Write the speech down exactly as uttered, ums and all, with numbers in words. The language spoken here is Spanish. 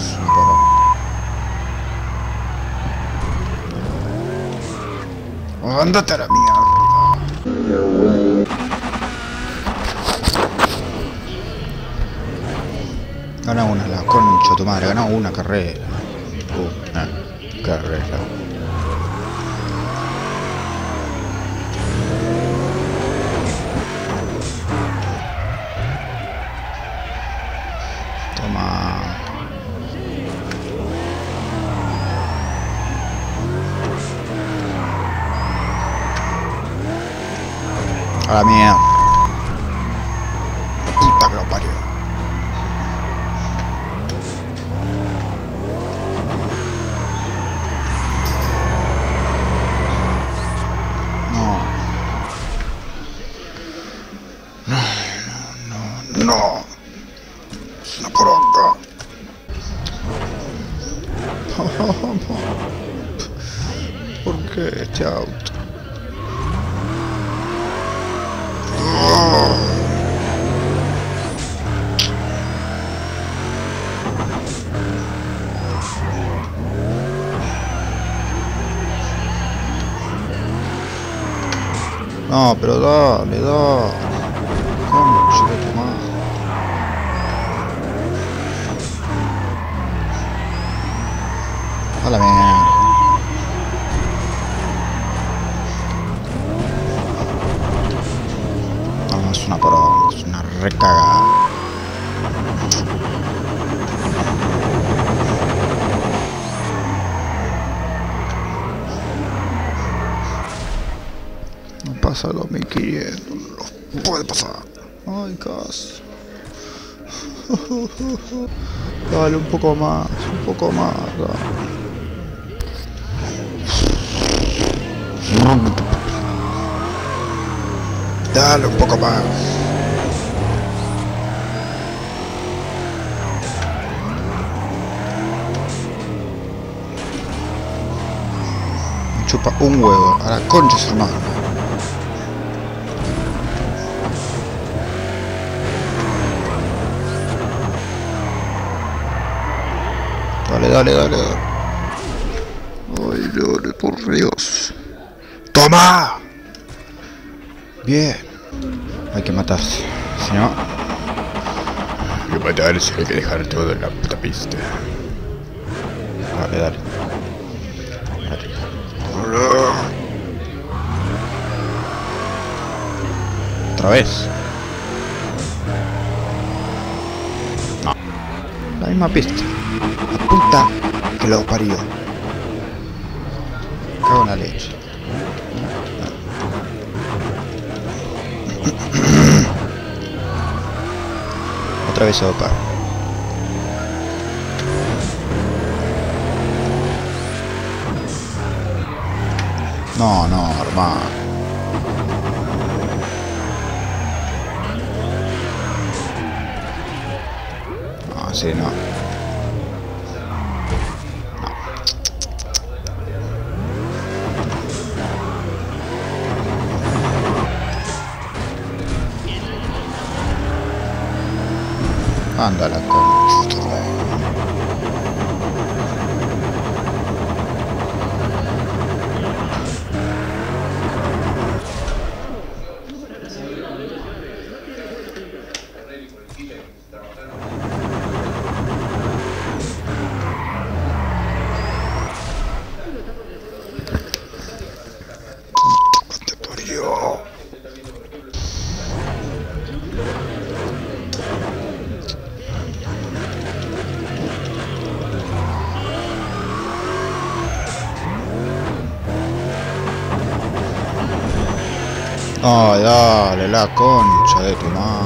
Ándate a la mierda. Gana una, la concha de tu madre, gana una carrera. Una carrera. Toma. A la mierda. Puta que lo parió. No. No, no, no, no. Es una poronga. ¿Por qué este auto? No, pero dale, dale. Concha de tu madre. A la mierda. No, es una poronga, es una recagada. No pasa los mil quinientos, no puede pasar. Ay, casi. Dale un poco más, un poco más. Dale, dale un poco más. Me chupa un huevo, a la concha su hermano. Dale, dale, dale, dale. Ay, dale, por Dios. ¡Toma! Bien. Hay que matarse. Si no... Hay que matarse, hay que dejar todo en la puta pista. Dale, dale. Dale. ¿Otra vez? No. La misma pista. La puta que lo parió. Cago en la leche. Otra vez sopa. No, no, hermano. No, así no. Anda la concha. ¿Dónde parió? Ay, dale, la concha de tu madre.